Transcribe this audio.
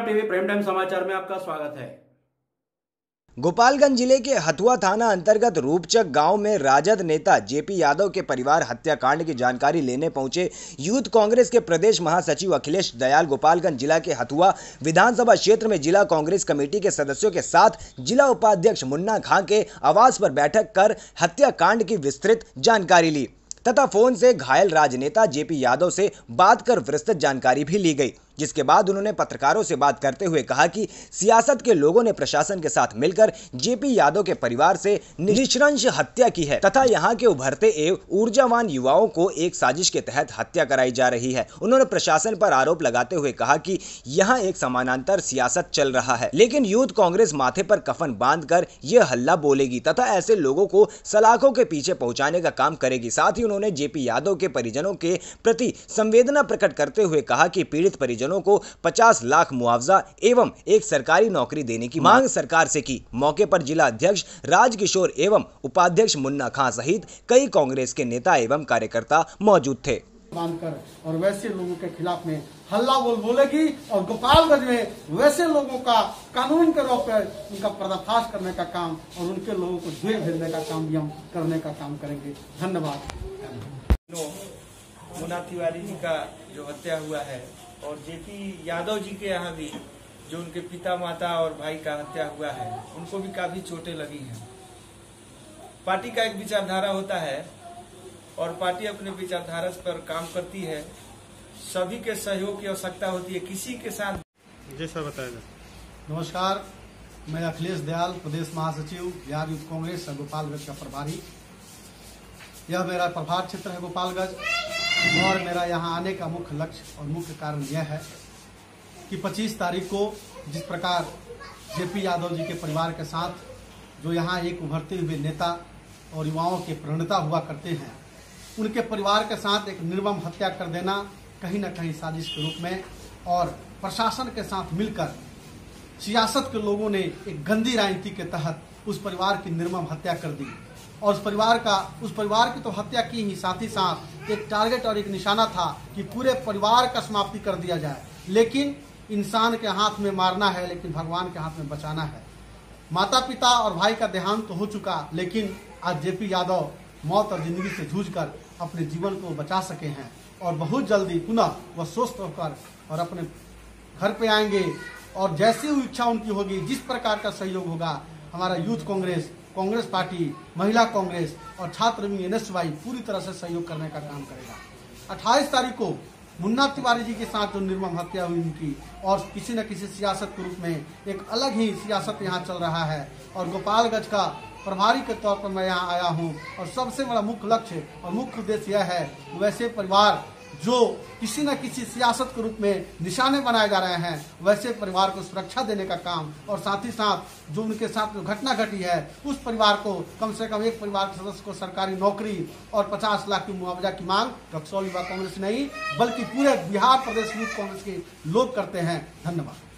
Punjab TV prime time समाचार में आपका स्वागत है। गोपालगंज जिले के हथुआ थाना अंतर्गत रूपचक गांव में राजद नेता जेपी यादव के परिवार हत्याकांड की जानकारी लेने पहुंचे यूथ कांग्रेस के प्रदेश महासचिव अखिलेश दयाल गोपालगंज जिला के हथुआ विधानसभा क्षेत्र में जिला कांग्रेस कमेटी के सदस्यों के साथ जिला उपाध्यक्ष मुन्ना खां के आवास पर बैठक कर हत्याकांड की विस्तृत जानकारी ली तथा फोन से घायल राजनेता जेपी यादव से बात कर विस्तृत जानकारी भी ली गई, जिसके बाद उन्होंने पत्रकारों से बात करते हुए कहा कि सियासत के लोगों ने प्रशासन के साथ मिलकर जेपी यादव के परिवार से नृशंस हत्या की है तथा यहां के उभरते एवं ऊर्जावान युवाओं को एक साजिश के तहत हत्या कराई जा रही है। उन्होंने प्रशासन पर आरोप लगाते हुए कहा कि यहां एक समानांतर सियासत चल रहा है, लेकिन यूथ कांग्रेस माथे पर कफन बांधकर यह हल्ला बोलेगी तथा ऐसे लोगों को सलाखों के पीछे पहुंचाने का काम करेगी। साथ ही उन्होंने जेपी यादव के परिजनों के प्रति संवेदना प्रकट करते हुए कहा कि पीड़ित परिजनों को 50 लाख मुआवजा एवं एक सरकारी नौकरी देने की मांग सरकार से की। मौके पर जिला अध्यक्ष राजकिशोर एवं उपाध्यक्ष मुन्ना खां सहित कई कांग्रेस के नेता एवं कार्यकर्ता मौजूद थे। बांधकर और वैसे लोगों के खिलाफ में हल्ला बोलेगी और गोपालगंज में वैसे लोगों का कानून के रूप में उनका पर्दाफाश करने का काम और उनके लोगों को जेल भेजने का काम भी हम करने का काम करेंगे। धन्यवाद। मुन्ना तिवारी जी का जो हत्या हुआ है और जेपी यादव जी के यहाँ भी जो उनके पिता माता और भाई का हत्या हुआ है, उनको भी काफी चोटें लगी हैं। पार्टी का एक विचारधारा होता है और पार्टी अपने विचारधारा पर काम करती है। सभी के सहयोग की आवश्यकता होती है, किसी के साथ जैसा बताया। नमस्कार, मैं अखिलेश दयाल, प्रदेश महासचिव बिहार यूथ कांग्रेस गोपालगंज का प्रभारी। यह मेरा प्रभार क्षेत्र है गोपालगंज और मेरा यहाँ आने का मुख्य लक्ष्य और मुख्य कारण यह है कि 25 तारीख को जिस प्रकार जेपी यादव जी के परिवार के साथ जो यहाँ एक उभरते हुए नेता और युवाओं के प्रणेता हुआ करते हैं, उनके परिवार के साथ एक निर्मम हत्या कर देना कहीं न कहीं साजिश के रूप में और प्रशासन के साथ मिलकर सियासत के लोगों ने एक गंदी राजनीति के तहत उस परिवार की निर्मम हत्या कर दी और उस परिवार की तो हत्या की ही, साथ ही साथ एक टारगेट और एक निशाना था कि पूरे परिवार का समाप्ति कर दिया जाए। लेकिन इंसान के हाथ में मारना है, लेकिन भगवान के हाथ में बचाना है। माता पिता और भाई का देहांत तो हो चुका, लेकिन आज जेपी यादव मौत और जिंदगी से जूझकर अपने जीवन को बचा सके हैं और बहुत जल्दी पुनः वह स्वस्थ होकर और अपने घर पे आएंगे और जैसी हुई इच्छा उनकी होगी, जिस प्रकार का सहयोग होगा, हमारा यूथ कांग्रेस पार्टी, महिला कांग्रेस और छात्र एनएसवाई पूरी तरह से सहयोग करने का काम करेगा। 28 तारीख को मुन्ना तिवारी जी के साथ जो निर्मम हत्या हुई उनकी और किसी न किसी सियासत के रूप में एक अलग ही सियासत यहाँ चल रहा है और गोपालगंज का प्रभारी के तौर पर मैं यहाँ आया हूँ और सबसे बड़ा मुख्य लक्ष्य और मुख्य उद्देश्य यह है वैसे परिवार जो किसी न किसी सियासत के रूप में निशाने बनाए जा रहे हैं, वैसे परिवार को सुरक्षा देने का काम और साथ ही साथ जो उनके साथ जो घटना घटी है उस परिवार को कम से कम एक परिवार के सदस्य को सरकारी नौकरी और 50 लाख की मुआवजा की मांग रक्सौल युवा कांग्रेस नहीं बल्कि पूरे बिहार प्रदेश यूथ कांग्रेस के लोग करते हैं। धन्यवाद।